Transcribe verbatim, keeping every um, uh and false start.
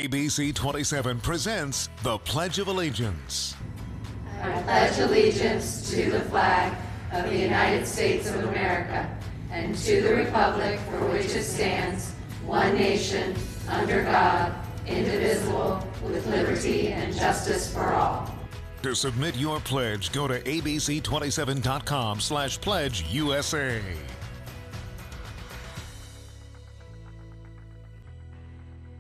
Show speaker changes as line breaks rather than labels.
A B C twenty-seven presents the Pledge of Allegiance.
I pledge allegiance to the flag of the United States of America and to the republic for which it stands, one nation, under God, indivisible, with liberty and justice for all.
To submit your pledge, go to A B C twenty-seven dot com slash pledge U S A.